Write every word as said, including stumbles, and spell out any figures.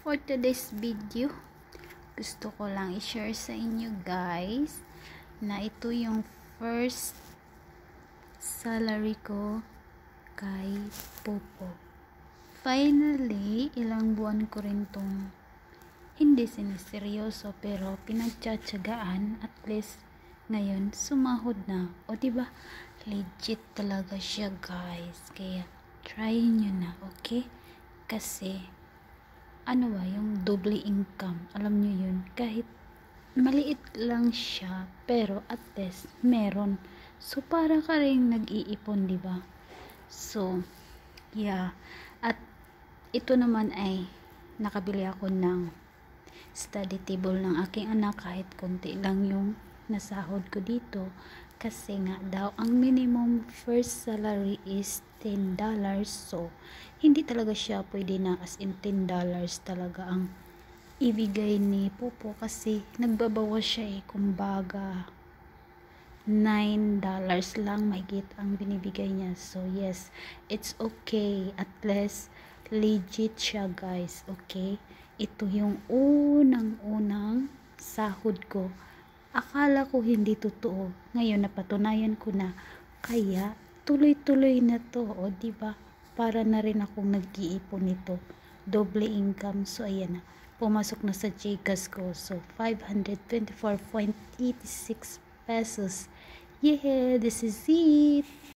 For today's video, gusto ko lang i-share sa inyo guys na ito yung first salary ko kay Popo. Finally, ilang buwan ko rin tong hindi siniseryoso pero pinagtsatsagaan, at least ngayon sumahod na. O diba, legit talaga siya guys. Kaya try nyo na, okay? Kasi ano ba, yung double income, alam nyo yun, kahit maliit lang siya pero at least meron, so para ka rin nag-iipon, diba? So yeah, at ito naman ay nakabili ako ng study table ng aking anak, kahit konti lang yung nasahod ko dito kasi nga daw ang minimum first salary is ten dollars. So hindi talaga siya pwede na as in ten dollars talaga ang ibigay ni Popo kasi nagbabawas siya eh, kumbaga nine dollars lang mahigit ang binibigay niya. So yes, it's okay, at least legit siya guys. Okay, ito yung unang unang sahod ko. Akala ko hindi totoo, ngayon napatunayan ko na, kaya tuloy-tuloy na to, o diba, para na rin akong nag-iipon nito, double income. So ayan na, pumasok na sa Gcash ko, so five hundred twenty-four point eight six pesos. Yeah, this is it.